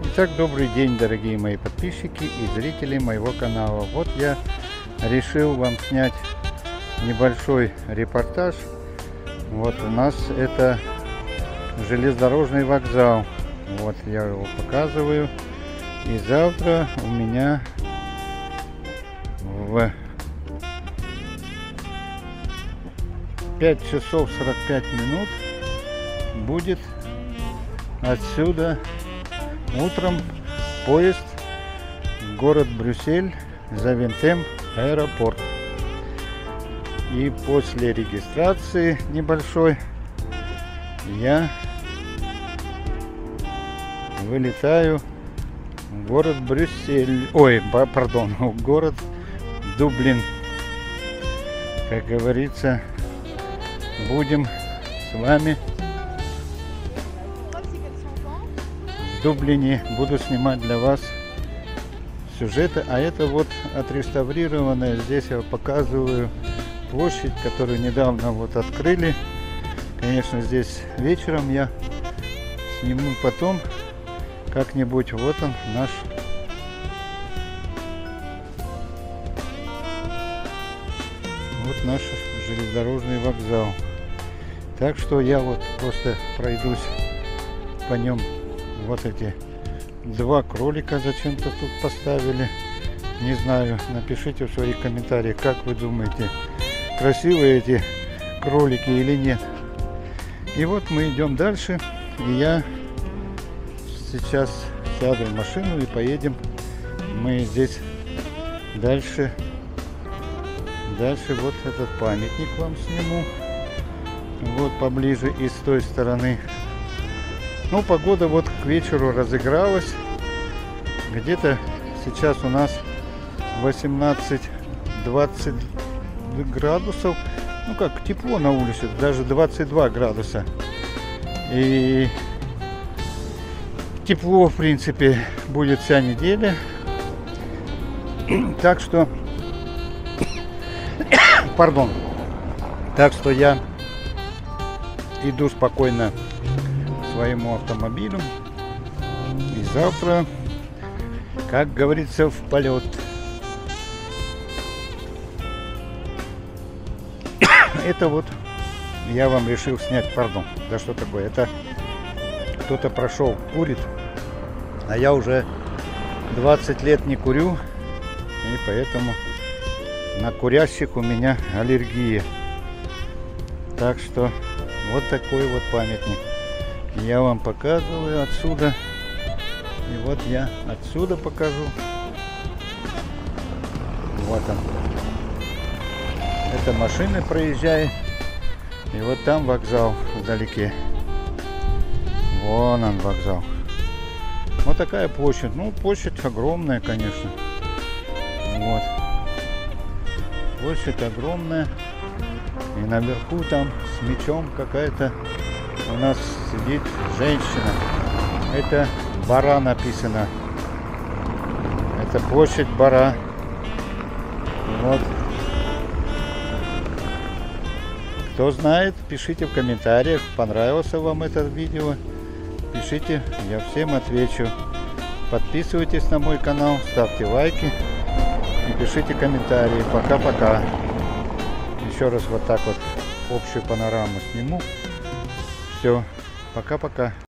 Итак, добрый день, дорогие мои подписчики и зрители моего канала. Вот я решил вам снять небольшой репортаж. Вот у нас это железнодорожный вокзал. Вот я его показываю. И завтра у меня в 5 часов 45 минут будет отсюда утром поезд в город Брюссель, Завентем, аэропорт. И после регистрации небольшой я вылетаю в город Брюссель, в город Дублин. Как говорится, будем с вами в Дублине, буду снимать для вас сюжеты. А это вот отреставрированная, здесь я показываю площадь, которую недавно вот открыли. Конечно, здесь вечером я сниму потом как-нибудь. Вот он, наш железнодорожный вокзал. Так что я вот просто пройдусь по нем. Вот эти два кролика зачем-то тут поставили. Не знаю, напишите в своих комментариях, как вы думаете, красивые эти кролики или нет. И вот мы идем дальше. И я сейчас сяду в машину и поедем. Мы здесь дальше вот этот памятник вам сниму. Вот поближе и с той стороны. Ну, погода вот к вечеру разыгралась. Где-то сейчас у нас 18-20 градусов. Ну как, тепло на улице, даже 22 градуса. И тепло, в принципе, будет вся неделя. Так что, пардон. Так что я иду спокойно к своему автомобилю. И завтра, как говорится, в полет. Это вот я вам решил снять, пардон, да что такое, это кто-то прошел, курит, а я уже 20 лет не курю, и поэтому на курящих у меня аллергия. Так что вот такой вот памятник я вам показываю отсюда. И вот я отсюда покажу. Вот он. Это машины проезжает. И вот там вокзал вдалеке. Вон он вокзал. Вот такая площадь. Ну, площадь огромная, конечно. Вот. Площадь огромная. И наверху там с мечом какая-то у нас сидит женщина. Это Бара написано. Это площадь Бара. Вот. Кто знает, пишите в комментариях, понравился вам это видео. Пишите, я всем отвечу. Подписывайтесь на мой канал, ставьте лайки и пишите комментарии. Пока-пока. Еще раз вот так вот общую панораму сниму. Все, пока-пока.